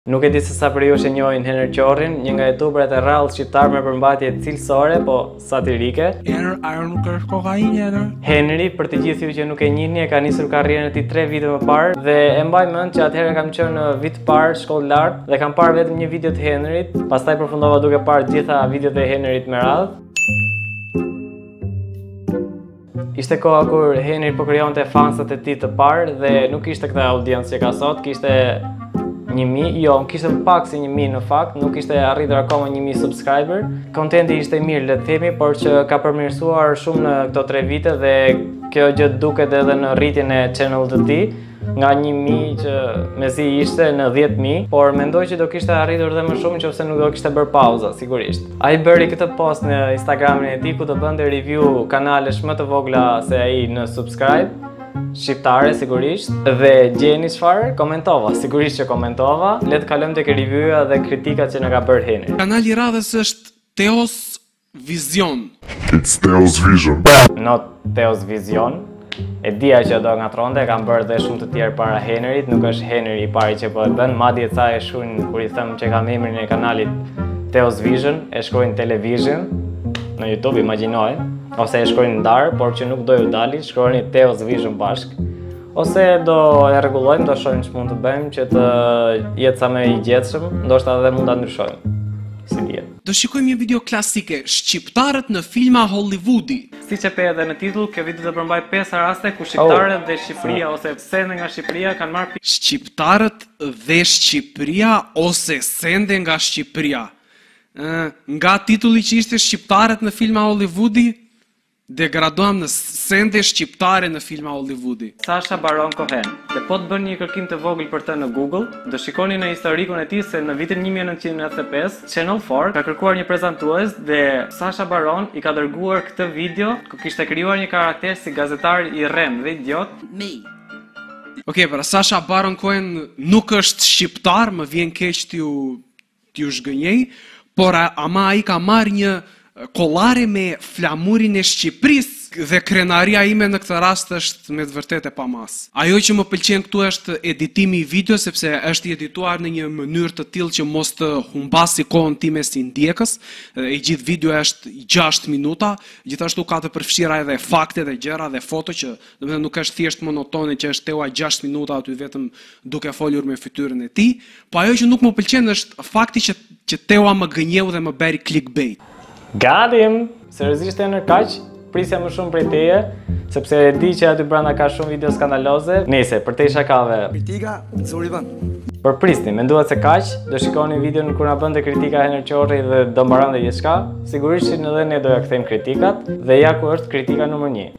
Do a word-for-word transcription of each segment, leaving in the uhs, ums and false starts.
Nuk e di se sa për ju që njohin Henry Qorrin, një nga youtuberet e rrallë shqiptar me përmbajtje cilësore, po satirike. Erë, ajo nuk është kokainë erë. Henry, për të gjithë ju që nuk e njihni, e ka nisur karrierën e tij tre vite më parë dhe e mbaj mend që atëherë kam qenë në vit të parë shkollë lart dhe kam parë vetëm një video të Henryt, pastaj përfundova duke parë të gjitha videot e Henryt me radhë. Ishte koha kur Henry po krijonte fansat e tij të parë dhe nuk kishte këtë audiencë që ka sot, kishte një mijë, jo, kishte më pak se një mijë në fakt, nuk ishte arritur akoma një mijë subscriber. Kontenti ishte mirë, le të themi, por që ka përmirësuar shumë në këto tre vite dhe kjo gjë duket edhe në rritjen e channel të tij, nga një mijë që mezi ishte në dhjetë mijë, por mendoj që do kishte arritur dhe më shumë nëse nuk do kishte bërë pauza, sigurisht. Ai bëri këtë post në Instagramin e tij ku do bënte review kanalesh më të vogla se ai në subscribe, shqiptare sigurisht, dhe gjeni çfarë? Komentova, sigurisht që komentova. Le të kalojmë tek review-ja dhe kritikat që na ka bërë Henry. Kanali i radhës është Theos Vision. It's Theos Vision. Not Theos Vision. E dija që do ngatronte, kam bërë dhe shumë të tjerë para Henryt, nuk është Henry i pari që po e bën, madje ca e shuin kur i them që kam emrin e kanalit Theos Vision, e shkruajnë Television në YouTube, imagjinoj, ose e shkruajnë ndar, por që nuk do ju dali, shkruani Theos Vision bashk. Ose do e rregullojmë, do shohim ç'mund të bëjmë që të jetë sa më i gjetshëm, ndoshta edhe mund ta ndryshojmë. Si dihet. Do shikojmë një video klasike, shqiptarët në filma Hollywoodi. Siç e pe edhe në titull, kjo video do përmbaj pesë raste ku shqiptarët dhe Shqipëria ose sende nga Shqipëria kanë marrë pikë. Shqiptarët dhe Shqipëria ose sende nga Shqipëria. Ë, nga titulli që ishte shqiptarët në filma Hollywoodi, degraduam në sende shqiptare në filma Hollywoodi. Sacha Baron Cohen. Dhe po të bën një kërkim të vogël për të në Google, do shikoni në historikun e tij se në vitin një mijë e nëntëqind e nëntëdhjetë e pesë, Channel katër ka kërkuar një prezantues dhe Sacha Baron i ka dërguar këtë video ku kishte krijuar një karakter si gazetar i rrem dhe idiot. Me. Okej, pra Sacha Baron Cohen nuk është shqiptar, më vjen keq t'ju t'ju zhgënjej, por ama ai ka marrë një kollare me flamurin e Shqipërisë dhe krenaria ime në këtë rast është me të vërtetë e pamas. Ajo që më pëlqen këtu është editimi i video sepse është i edituar në një mënyrë të tillë që mos të humbasi kohën time si ndjekës. E gjithë videoja është gjashtë minuta, gjithashtu ka të përfshira edhe fakte dhe gjëra dhe foto që domethënë nuk është thjesht monotone që është Teua gjashtë minuta aty vetëm duke folur me fytyrën e tij, po ajo që nuk më pëlqen është fakti që që Teua më gënjeu dhe më bëri clickbait. Gadim, seriozisht e në kaq, prisja më shumë prej teje, sepse e di që aty brenda ka shumë video skandaloze. Nëse për te shakave. Kritika, zori vën. Për prisni, menduat se kaq, do shikoni videon kur na bënte kritika Henry Qorri dhe do mbaronte gjithçka. Sigurisht që edhe ne do ja kthejmë kritikat dhe ja ku është kritika numër një.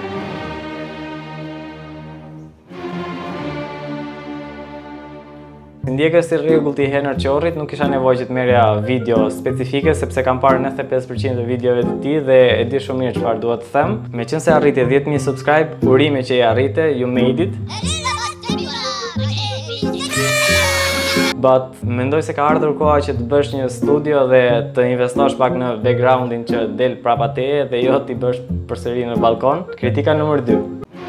Ndjekës si rregull i Henry Qorrit, nuk kisha nevojë që të merja video specifike sepse kam parë nëntëdhjetë e pesë përqind të videove të tij dhe e di shumë mirë çfarë duhet të them. Meqense arriti dhjetë mijë subscribe, urime që i arrite, you made it. But mendoj se ka ardhur koha që të bësh një studio dhe të investosh pak në backgroundin që del prapa teje dhe jo t'i bësh përsëri në balkon. Kritika numër dy.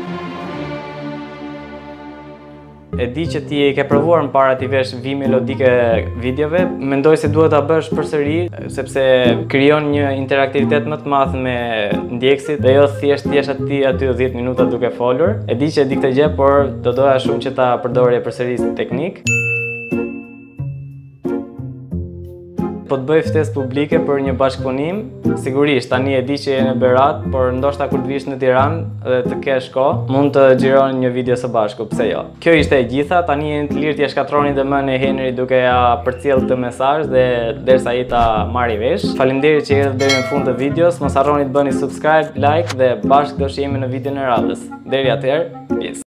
E di që ti e ke provuar më para t'i vesh vi melodike videove, mendoj se duhet ta bësh përsëri sepse krijon një interaktivitet më të madh me ndjekësit dhe jo thjesht ti jesh aty aty dhjetë minuta duke folur. E di që e di këtë gjë, por do doja shumë që ta përdorje përsëri si teknik. Po të bëj ftesë publike për një bashkëpunim, sigurisht tani e di që je në Berat, por ndoshta kur të vish në Tiranë dhe të kesh kohë, mund të xhironi një video së bashku, pse jo. Kjo ishte e gjitha, tani jeni të lirë t'ia shkatroni dëmën e Henry duke ja përcjell këtë mesazh dhe derisa ai ta marrë vesh. Faleminderit që erdhët deri në fund të videos, mos harroni të bëni subscribe, like dhe bashkë do shihemi në videon e radhës. Deri atëherë, peace.